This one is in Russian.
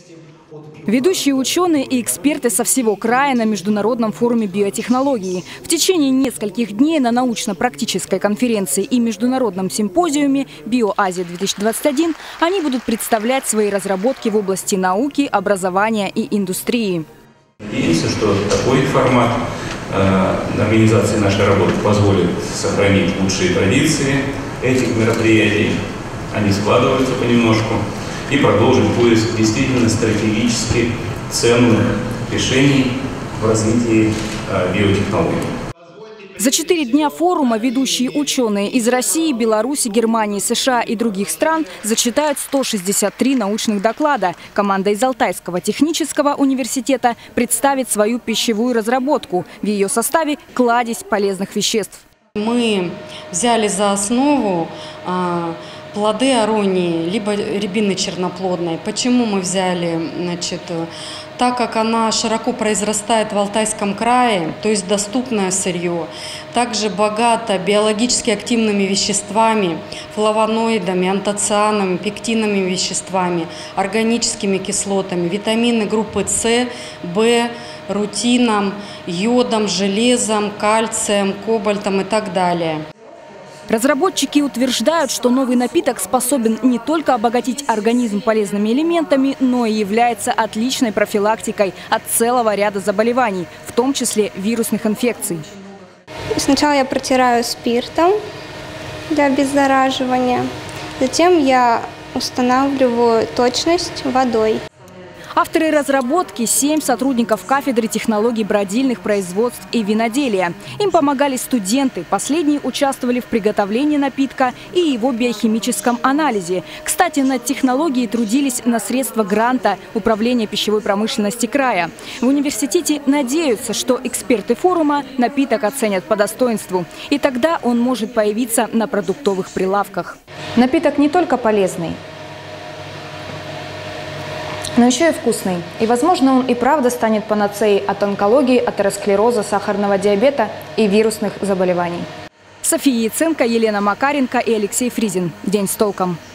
Ведущие ученые и эксперты со всего края на Международном форуме биотехнологий. В течение нескольких дней на научно-практической конференции и международном симпозиуме «Биоазия-2021» они будут представлять свои разработки в области науки, образования и индустрии. Надеемся, что такой формат организации нашей работы позволит сохранить лучшие традиции этих мероприятий. Они складываются понемножку. И продолжить поиск действительно стратегически ценных решений в развитии биотехнологий. За 4 дня форума ведущие ученые из России, Беларуси, Германии, США и других стран зачитают 163 научных доклада. Команда из Алтайского технического университета представит свою пищевую разработку. В ее составе кладезь полезных веществ. Мы взяли за основу плоды аронии, либо рябины черноплодной. Почему мы взяли? Так как она широко произрастает в Алтайском крае, то есть доступное сырье, также богата биологически активными веществами, флавоноидами, антоцианами, пектиновыми веществами, органическими кислотами, витамины группы С, В, рутином, йодом, железом, кальцием, кобальтом и так далее. Разработчики утверждают, что новый напиток способен не только обогатить организм полезными элементами, но и является отличной профилактикой от целого ряда заболеваний, в том числе вирусных инфекций. Сначала я протираю спиртом для обеззараживания, затем я устанавливаю точность водой. Авторы разработки – 7 сотрудников кафедры технологий бродильных производств и виноделия. Им помогали студенты. Последние участвовали в приготовлении напитка и его биохимическом анализе. Кстати, над технологией трудились на средства гранта Управления пищевой промышленности края. В университете надеются, что эксперты форума напиток оценят по достоинству. И тогда он может появиться на продуктовых прилавках. Напиток не только полезный, но еще и вкусный. И, возможно, он и правда станет панацеей от онкологии, атеросклероза, сахарного диабета и вирусных заболеваний. София Яценко, Елена Макаренко и Алексей Фризин. День с толком.